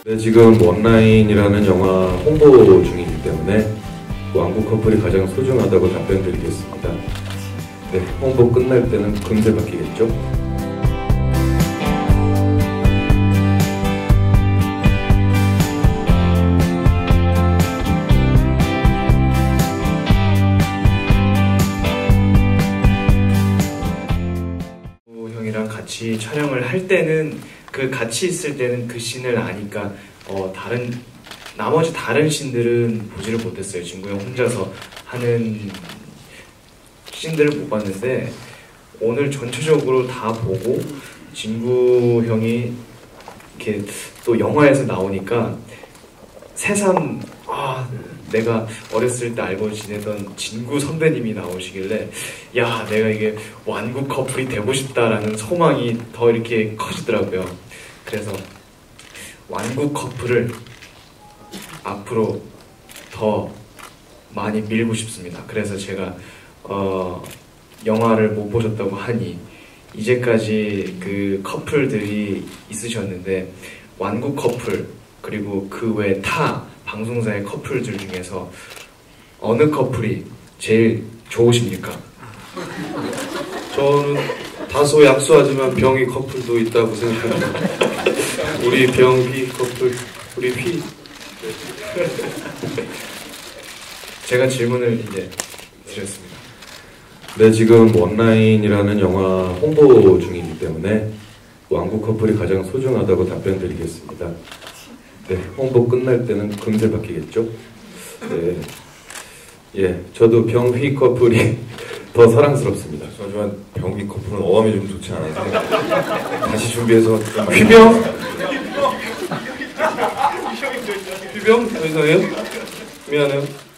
네, 지금 원라인이라는 영화 홍보 중이기 때문에 왕국 커플이 가장 소중하다고 답변드리겠습니다. 네, 홍보 끝날 때는 금세 바뀌겠죠? 형이랑 같이 촬영을 할 때는 같이 있을 때는 그 씬을 아니까 나머지 다른 씬들은 보지를 못했어요. 진구 형 혼자서 하는 씬들을 못 봤는데 오늘 전체적으로 다 보고 진구 형이 이렇게 또 영화에서 나오니까 새삼 내가 어렸을 때 알고 지내던 진구 선배님이 나오시길래 야, 내가 이게 완국 커플이 되고 싶다라는 소망이 더 이렇게 커지더라고요. 그래서 완국 커플을 앞으로 더 많이 밀고 싶습니다. 그래서 제가 영화를 못 보셨다고 하니 이제까지 그 커플들이 있으셨는데 완국 커플 그리고 그 외 타 방송사의 커플들 중에서 어느 커플이 제일 좋으십니까? 저는 다소 약소하지만 병희 커플도 있다고 생각합니다. 우리 병희 커플, 우리 휘. 제가 질문을 이제 드렸습니다. 네, 지금 원라인이라는 영화 홍보 중이기 때문에 왕국 커플이 가장 소중하다고 답변드리겠습니다. 네, 홍보 끝날 때는 금세 바뀌겠죠? 네, 예, 저도 병휘 커플이 더 사랑스럽습니다. 하지만 병휘 커플은 어감이 좀 좋지 않아서 다시 준비해서 휘병? 휘병? 더 이상해요? 미안해요.